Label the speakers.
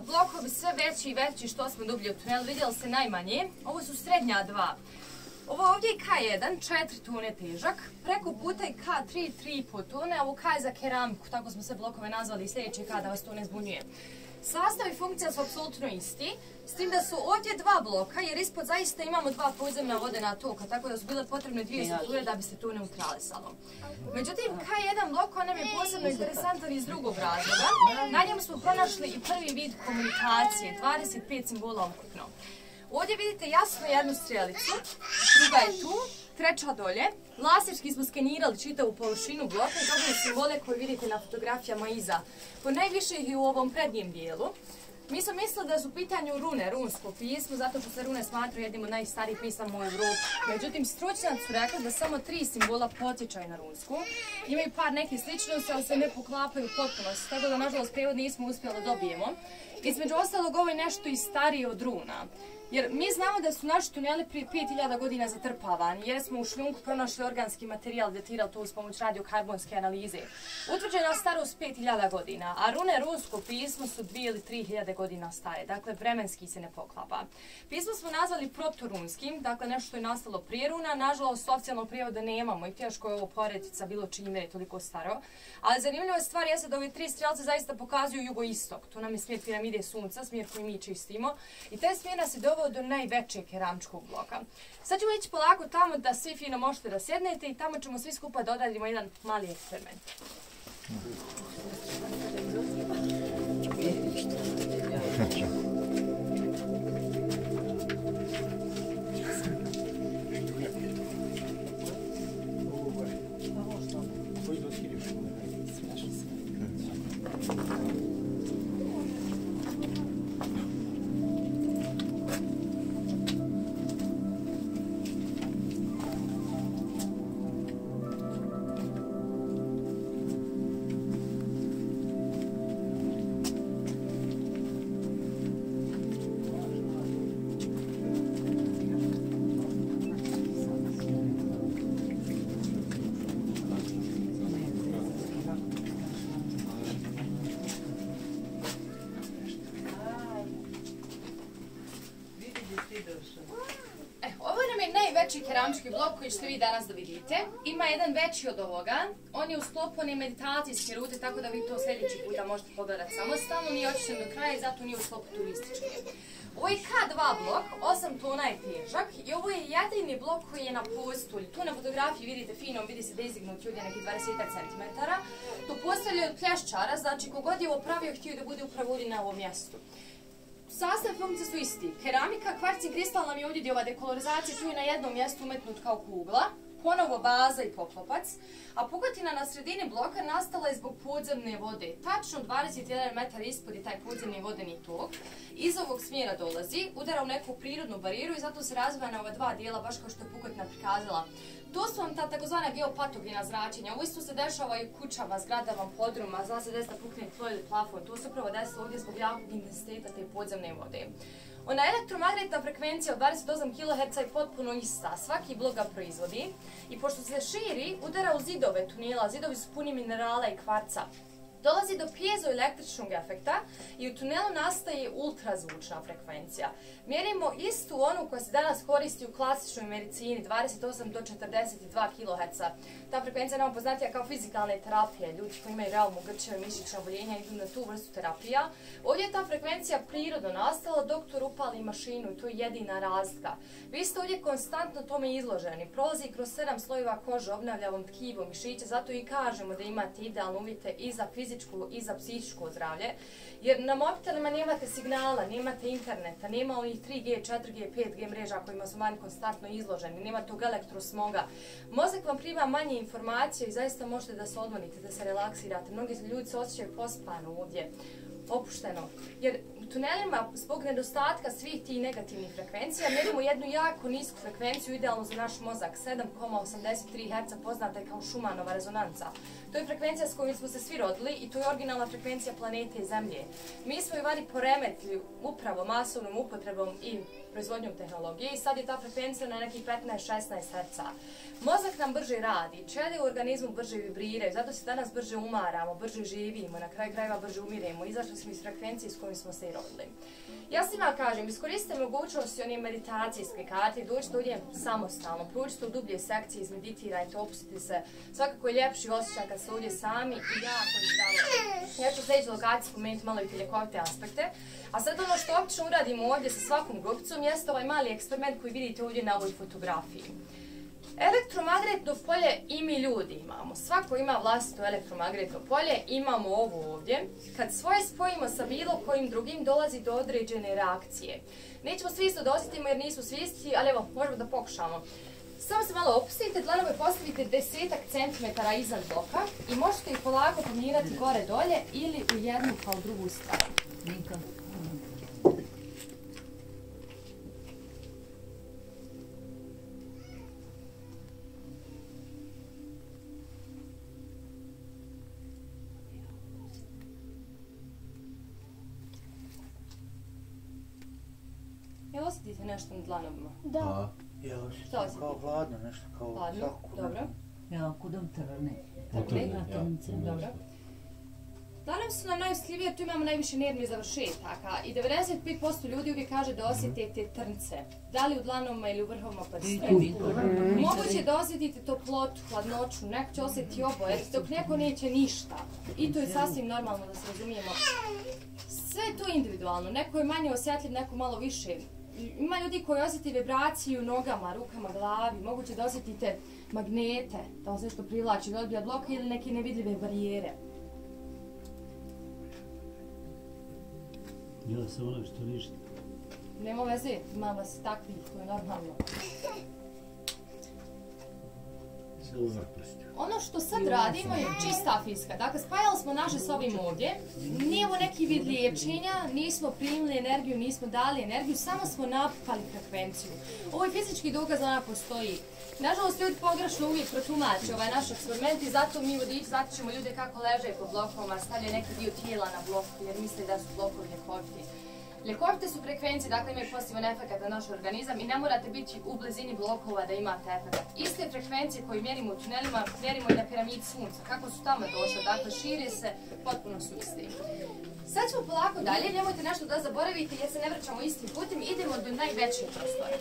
Speaker 1: blokovi sve veći i veći što smo dublje u tunelu, vidjeli ste najmanje. Ovo su srednja dva. Ovo ovdje je K1, 4 tone težak, preko puta je K3, 3,5 tone, a ovo K je za keramiku, tako smo sve blokove nazvali i sljedeći K da vas to ne zbunjuje. Sastav i funkcija su apsolutno isti, s tim da su ovdje dva bloka, jer ispod zaista imamo dva podzemna vodena toka, tako da su bile potrebne dvije strukture da bi se to neutralisalo. Međutim, K1 blok on nam je posebno interesantan iz drugog razloga. Na njemu smo pronašli i prvi vid komunikacije, 25 simbola ukupno. Ovdje vidite jasno jednu strelicu, druga je tu, treća dolje. Laserski smo skenirali čitavu površinu bloka i dobili simbole koje vidite na fotografijama iza. Po najviše ih je u ovom prednjem dijelu. Mi smo mislili da su u pitanju rune, runsko pismo, zato što se rune smatraju jednim od najstarijih pisama u Europi. Međutim, stručnjaci su rekli da samo 3 simbola podsjećaju na runsku. Imaju par nekih sličnosti, ali se ne poklapaju potpunosti, tako da nažalost prijevod nismo uspjeli da dobijemo. Između ostalog, ovo je nešto i starije od runa. Jer mi znamo da su naši tuneli prije 5000 godina zatrpavani, jer smo u šljunku pronašli organski materijal, datirali to uz pomoć radiokarbonske analize. Utvrđena je starost 5000 godina, a rune runsko pismo su 2 ili 3000 godina stare, dakle vremenski se ne poklapa. Pismo smo nazvali protorunskim, dakle nešto što je nastalo prije runa, nažalost oficijalnog prijevoda nemamo i teško je ovo porediti sa bilo čime je toliko staro. Ali zanimljiva stvar jeste da ove 3 strelce zaista pokazuju jugoistok, to nam je smjer piramide sunca, smjer koji mi čistimo, i taj smjer nas je doveo do najvećeg keramičkog bloka. Sad ćemo ići polako tamo da svi fino možete da sjednete i tamo ćemo svi skupa da odradimo jedan mali eksperiment. Najveći keramički blok koji ćete vi danas da vidite. Ima jedan veći od ovoga. On je u sklopu one meditacijske rute, tako da vi to sljedeći puta možete pogledati samostalno. Nije očišćen do kraja i zato nije u sklopu turističke. Ovo je K2 blok, 8 tona je težak i ovo je jedini blok koji je na postolju. Tu na fotografiji vidite fino, vidi se da je izdignut ovdje nekih 20 cm. To postolje je od plješćara, znači kogod je ovo pravio htio da bude upravo ovdje na ovom mjestu. Sastav i funkcije su isti. Keramika, kvarcin kristal nam je ovdje ova dekolorizacija, tu je na jednom mjestu umetnut kao kugla, ponovo baza i poklopac, a pukotina na sredini bloka nastala je zbog podzemne vode. Tačno 21 metar ispod je taj podzemni vodeni tok. Iz ovog smjera dolazi, udara u neku prirodnu barijeru i zato se razvaja na ova dva dijela, baš kao što je pukotina prikazala. To su vam ta takozvana geopatogena zračenja. Ovo isto se dešava i u kućama, zgradama, podruma, zna se desiti da pukne tlo ili plafon. To se upravo desilo ovdje zbog jakog intenziteta te podzemne vode. Ona elektromagnetna frekvencija od 28 kHz je potpuno ista, svaki blok ga proizvodi i pošto se širi, udara u zidove tunela, zidovi su puni minerala i kvarca. Dolazi do pjezoelektričnog efekta i u tunelu nastaje ultrazvučna frekvencija. Mjerimo istu onu koja se danas koristi u klasičnoj medicini, 28 do 42 kHz. Ta frekvencija je nam poznatija kao fizikalne terapije. Ljudi koji imaju reumu, grčeve, mišićna oboljenja idu na tu vrstu terapija. Ovdje je ta frekvencija prirodno nastala, doktor upali mašinu i to je jedina razlika. Vi ste ovdje konstantno tome izloženi, prolazi kroz 7 slojeva kože, obnavlja vam tkivo, mišiće, zato i kažemo da imate idealne uvjete i za fizičku i za psihičko zdravlje, jer na mobitelima nemate signala, nemate interneta, nema onih 3G, 4G, 5G mreža kojima su manje konstantno izloženi, nema tog elektrosmoga. Mozak vam prima manje informacije i zaista možete da se odmorite, da se relaksirate. Mnogi ljudi se osjećaju pospano ovdje, opušteno, jer u tunelima zbog nedostatka svih tih negativnih frekvencija mjerimo jednu jako nisku frekvenciju idealno za naš mozak, 7,83 Hz, poznata je kao Schumannova rezonanca. To je frekvencija s kojom smo se svi rodili i to je originalna frekvencija planete Zemlje. Mi smo je vani poremetili upravo masovnom upotrebom i proizvodnjom tehnologije i sad je ta frekvencija na nekih 15-16 Hz. Mozak nam brže radi, ćelije u organizmu brže vibriraju, zato se danas brže umaramo, brže živimo, na kraju krajeva brže umiremo. Izašli smo iz frekvencije s kojom smo se i poginovili. Ja svima kažem, iskoristite mogućnosti one meditacijske karte, dođite ovdje samostalno, proučite u dublje sekcije, izmeditirajte, opustite se. Svakako je ljepši osjećaj kad ste ovdje sami i jako zdravo. Ja ću sljedeću lokaciju spomenuti malo i te ljekovite aspekte. A sad ono što obično uradimo ovdje sa svakom grupicom jeste ovaj mali eksperiment koji vidite ovdje na ovoj fotografiji. Elektromagnetno polje i mi ljudi imamo. Svako ima vlastito elektromagnetno polje, imamo ovo ovdje. Kad svoje spojimo sa bilo kojim drugim, dolazi do određene reakcije. Nećemo svi isto da osjetimo jer nismo svisti, ali evo, možemo da pokušamo. Samo se malo opustite, dlanove postavite 10 cm iznad bloka i možete ih polako pomirati gore dolje ili u jednu kao drugu stranu. Jel osjetite nešto na dlanovima?
Speaker 2: Da.
Speaker 3: Ja osjetim kao hladno, nešto kao zakuno.
Speaker 1: Dobro.
Speaker 2: Ja, kudom trne.
Speaker 1: Dobro. Dlanovi su nam najosjetljiviji jer tu imamo najviše nervnih završetaka i 95% ljudi uvijek kaže da osjetite trnce. Da li u dlanovima ili u vrhovima prsta. Moguće da osjetite toplotu, hladnoću, neko će osjetiti oboje, dok neko neće ništa. I to je sasvim normalno da se razumijemo. Sve je to individualno, neko je manje osjetljiv, neko malo više. Ima ljudi koji osjeti vibraciju nogama, rukama, glavi, moguće da osjetite magnete, da vas nešto privlači i odbija bloka ili neke nevidljive barijere.
Speaker 4: Jel se ono što ništa?
Speaker 1: Nema veze, ima vas takvih, to je normalno. Ono što sad radimo je čista fizika. Dakle, spajali smo naše s ovim ovdje. Nije ovo neki vid liječenja, nismo primili energiju, nismo dali energiju, samo smo napali frekvenciju. Ovo je fizički dokaz da ona postoji. Nažalost, ljudi pogrešno uvijek protumače ovaj naš eksperiment i zato mi vodiči zatičemo ljude kako leže po blokovima, stavljaju neki dio tijela na blok jer misle da su blokovi ljekoviti. Ljekovite su frekvencije, dakle imaju pozitivan efekt na naš organizam i ne morate biti u blizini blokova da imate efekt. Iste frekvencije koje mjerimo u tunelima, mjerimo i na piramidi sunca. Kako su tamo došle, dakle šire se, potpuno su isti. Sad ćemo polako dalje, nemojte nešto da zaboravite jer se ne vraćamo istim putem, idemo do najvećeg prostora.